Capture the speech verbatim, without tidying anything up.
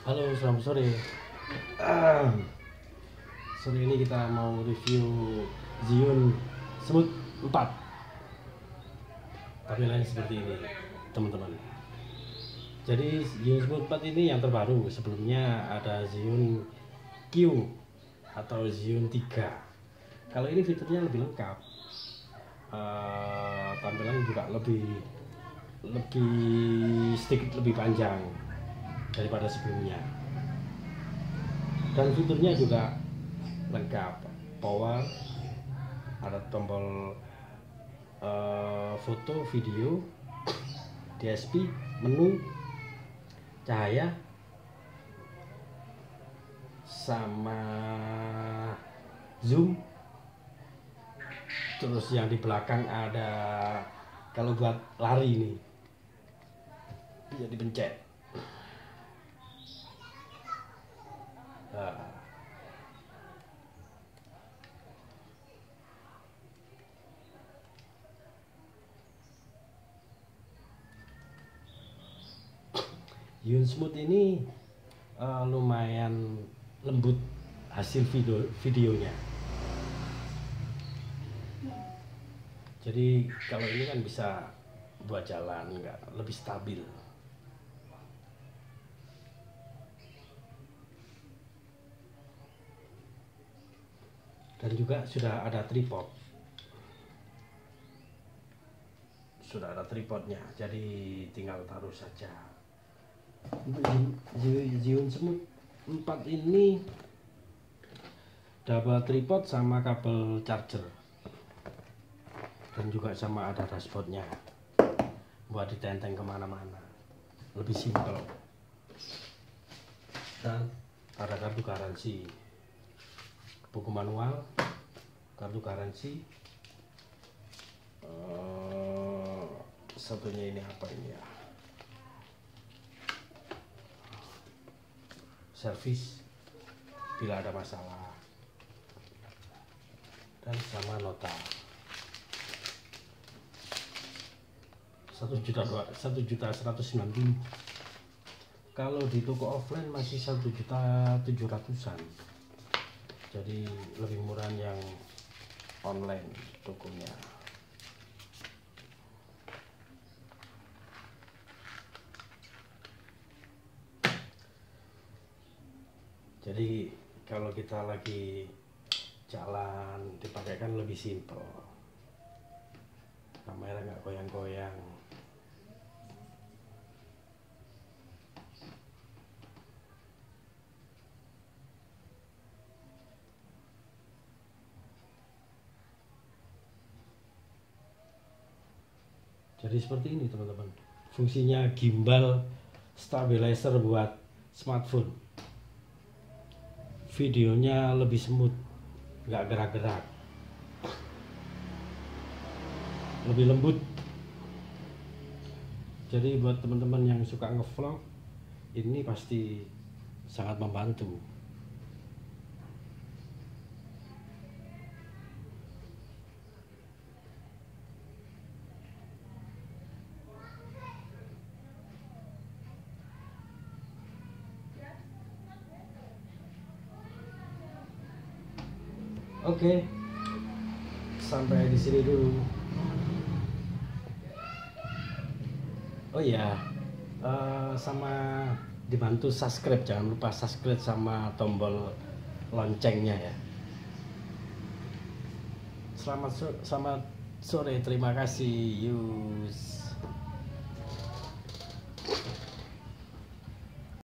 Halo, selamat sore. Ah, sore ini kita mau review Zhiyun Smooth empat. Tampilannya seperti ini, teman-teman. Jadi Zhiyun Smooth empat ini yang terbaru. Sebelumnya ada Zhiyun Q atau Zhiyun tiga. Kalau ini fiturnya lebih lengkap. Uh, tampilan juga lebih lebih sedikit lebih panjang daripada sebelumnya, dan fiturnya juga lengkap. Power, ada tombol uh, foto, video, D S P, menu, cahaya, sama zoom. Terus yang di belakang ada kalau buat lari ini bisa dipencet. Nah, Zhiyun Smooth ini uh, lumayan lembut hasil video videonya. Jadi kalau ini kan bisa buat jalan, nggak lebih stabil. Dan juga sudah ada tripod. Sudah ada tripodnya, jadi tinggal taruh saja. Zhiyun Smooth empat ini dapat tripod sama kabel charger. Dan juga sama ada dashboardnya buat ditenteng kemana-mana, lebih simpel. Dan ada kartu garansi, buku manual, kartu garansi. Uh, satunya ini apa ini ya, servis bila ada masalah, dan sama nota. Satu juta dua satu juta seratus sembilan puluh. Kalau di toko offline masih satu juta tujuh ratusan. Jadi lebih murah yang online tokonya. Jadi kalau kita lagi jalan dipakaikan lebih simpel. Kamera nggak goyang-goyang. Jadi seperti ini teman-teman, fungsinya gimbal stabilizer buat smartphone. Videonya lebih smooth, nggak gerak-gerak, lebih lembut. Jadi buat teman-teman yang suka ngevlog, ini pasti sangat membantu. Oke, sampai di sini dulu. Oh iya, uh, sama dibantu subscribe, jangan lupa subscribe sama tombol loncengnya ya. Selamat sore, selamat sore, terima kasih. Yus.